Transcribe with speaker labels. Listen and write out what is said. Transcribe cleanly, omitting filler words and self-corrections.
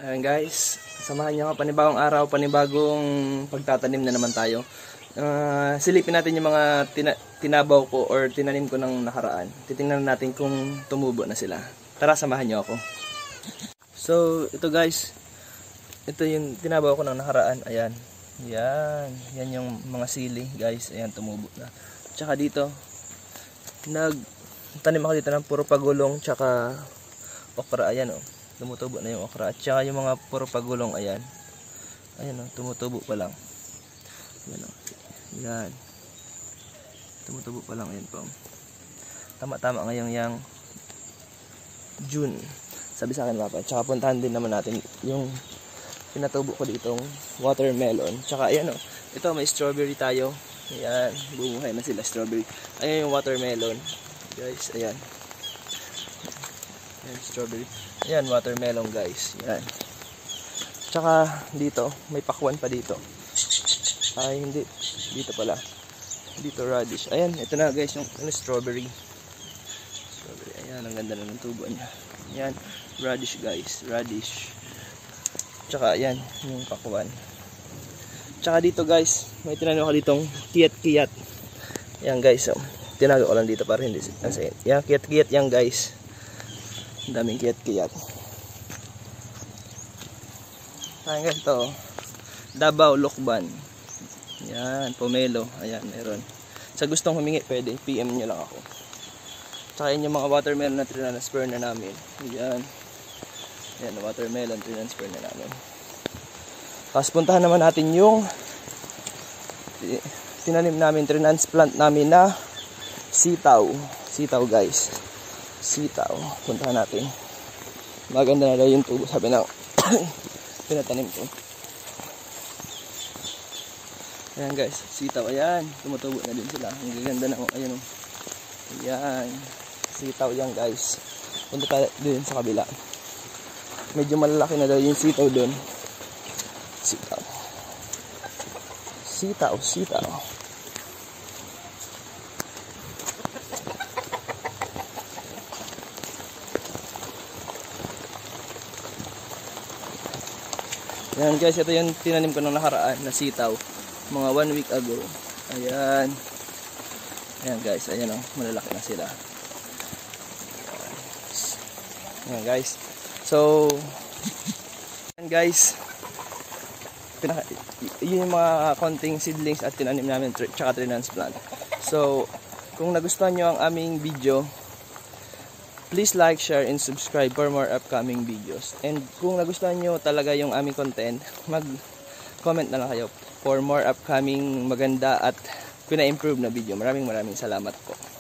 Speaker 1: Ayan guys, samahan niyo ako, panibagong araw, panibagong pagtatanim na naman tayo. Silipin natin yung mga tinabaw ko or tinanim ko ng nakaraan. Titingnan natin kung tumubo na sila. Tara, samahan niyo ako. So, ito guys, ito yung tinabaw ko ng nakaraan. Ayan, yan yung mga sili guys. Ayan, tumubo na. Tsaka dito, nagtanim ako dito ng puro pagulong, tsaka okra. Ayan o. Tumutubo na yung okra. At saka yung mga puro pagulong, ayan. Ayan o, tumutubo pa lang. Ayan o. Ayan. Tumutubo pa lang, ayan po. Tama-tama ngayon yung June. Sabi sa akin papa. Tsaka puntahan din naman natin yung pinatubo ko ditong watermelon. Tsaka ayan o. Ito may strawberry tayo. Ayan. Bumuhay na sila strawberry. Ayan yung watermelon. Guys, ayan. Ayan, strawberry. Ayan, watermelon guys. Ayan. Tsaka dito, may pakwan pa dito. Ay, hindi. Dito pala. Dito radish. Ayan, ito na guys, yung strawberry. Strawberry. Ayan, ang ganda na ng tubo niya. Ayan, radish guys. Radish. Tsaka ayan, yung pakwan. Tsaka dito guys, may tinanim ako ditong kiyat-kiyat. Ayan guys, so, tinago ko lang dito para hindi nasayin. Ayan, kiyat-kiyat yan guys. Ang daming kiyat-kiyat. Ayan guys, ito. Davao, Lokban. Ayan, pomelo. Ayan, meron. Sa gustong humingi, pwede. PM nyo lang ako. Tsaka yun yung mga watermelon na transfer na namin. Ayan. Ayan, watermelon transfer na namin. Tapos puntahan naman natin yung tinanim namin, transplant namin na sitaw. Sitaw guys. Sitaw. Puntahan natin. Maganda na daw yung tubo, sabi ng pinatanim ko. Ayan guys, sitaw. Ayan, tumutubo na din sila. Ang gaganda na. Ayan o. Ayan. Sitaw yan guys. Punta tayo din sa kabila. Medyo malalaki na daw yung sitaw dun. Sitaw. Sitaw, sitaw. Ayan guys, ito yung tinanim ko ng nakaraan na sitaw. Mga 1 week ago. Ayan. Ayan guys, ayan o. Malalaki na sila. Ayan guys. So, ayan guys. Yun yung mga konting seedlings at tinanim namin tsaka transplant. So, kung nagustuhan nyo ang aming video, please like, share, and subscribe for more upcoming videos. And kung nagustuhan nyo talaga yung aming content, mag-comment na lang kayo for more upcoming maganda at pina-improve na video. Maraming salamat po.